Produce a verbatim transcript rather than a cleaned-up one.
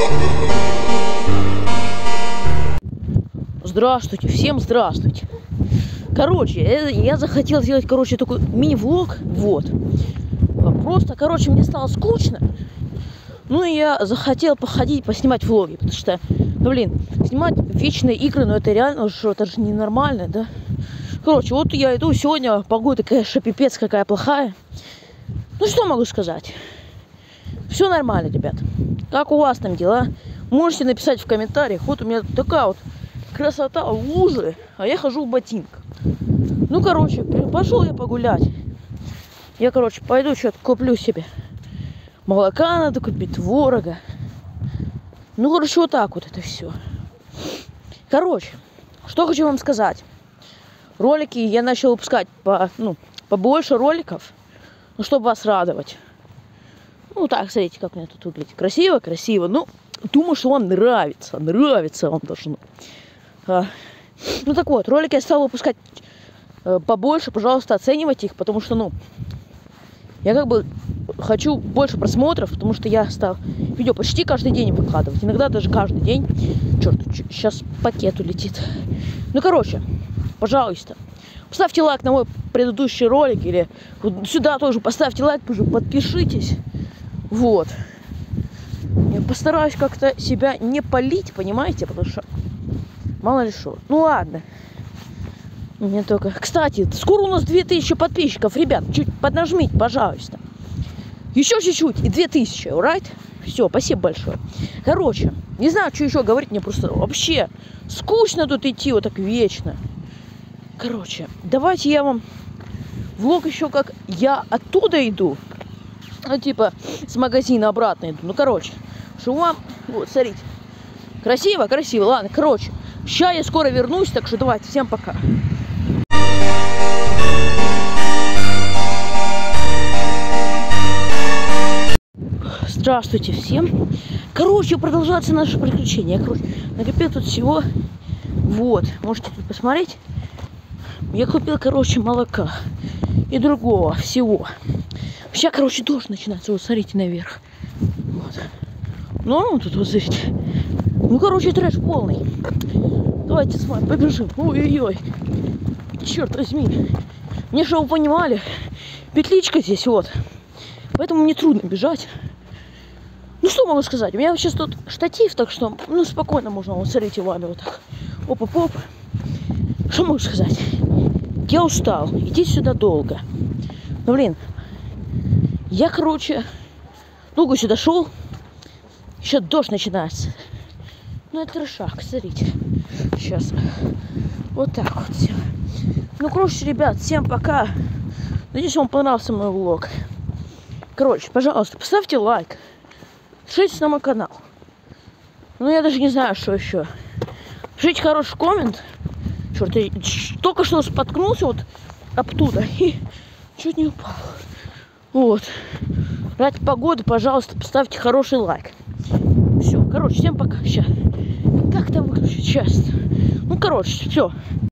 Здравствуйте, всем здравствуйте. Короче, я захотел сделать, короче, такой мини-влог, вот. Просто, короче, мне стало скучно. Ну и я захотел походить, поснимать влоги, потому что, ну блин, снимать вечные игры, ну это реально, что это же ненормально, да? Короче, вот я иду, сегодня погода, конечно, пипец какая плохая. Ну что могу сказать? Все нормально, ребят. Как у вас там дела? Можете написать в комментариях. Вот у меня такая вот красота, лужи, а я хожу в ботинках. Ну, короче, пошел я погулять. Я, короче, пойду что-то куплю себе. Молока надо купить, творога. Ну, короче, вот так вот это все. Короче, что хочу вам сказать. Ролики я начал выпускать по, ну, побольше роликов, ну, чтобы вас радовать. Ну, так, смотрите, как мне тут выглядит. Красиво, красиво. Ну, думаю, что вам нравится. Нравится вам должно. А, ну, так вот, ролики я стал выпускать э, побольше. Пожалуйста, оценивайте их, потому что, ну, я как бы хочу больше просмотров, потому что я стал видео почти каждый день выкладывать. Иногда даже каждый день. Черт, сейчас пакет улетит. Ну, короче, пожалуйста, поставьте лайк на мой предыдущий ролик. Или вот сюда тоже поставьте лайк, подпишитесь. Вот. Я постараюсь как-то себя не палить, понимаете? Потому что мало ли что. Ну, ладно. Мне только... Кстати, скоро у нас две тысячи подписчиков. Ребят, чуть поднажмите, пожалуйста. Еще чуть-чуть, и две тысячи, right? Все, спасибо большое. Короче, не знаю, что еще говорить. Мне просто вообще скучно тут идти вот так вечно. Короче, давайте я вам влог еще как я оттуда иду. Ну, типа, с магазина обратно иду. Ну, короче, что вам... Вот, смотрите. Красиво, красиво. Ладно, короче. Сейчас я скоро вернусь, так что давайте, всем пока. Здравствуйте всем. Короче, продолжается наше приключение. Я, короче, накопил тут всего. Вот, можете тут посмотреть. Я купил, короче, молока и другого всего. Сейчас, короче, дождь начинается. Вот, смотрите наверх. Вот. Ну, тут вот, смотрите. Ну, короче, трэш полный. Давайте с вами побежим. Ой-ой-ой. Черт возьми. Мне, что вы понимали, петличка здесь, вот. Поэтому мне трудно бежать. Ну, что могу сказать? У меня сейчас тут штатив, так что, ну, спокойно можно. Вот, смотрите, вами вот так. Оп-оп-оп. Что могу сказать? Я устал. Идти сюда долго. Ну, блин. Я, короче, долго сюда шел. Еще дождь начинается. Ну, это трешак, смотрите. Сейчас. Вот так вот все. Ну, короче, ребят, всем пока. Надеюсь, вам понравился мой влог. Короче, пожалуйста, поставьте лайк. Подпишитесь на мой канал. Ну, я даже не знаю, что еще. Пишите хороший коммент. Черт, я только что споткнулся вот оттуда и чуть не упал. Вот. Ради погоды, пожалуйста, поставьте хороший лайк. Все, короче, всем пока. Сейчас. Как там выключить? Сейчас. Ну, короче, все.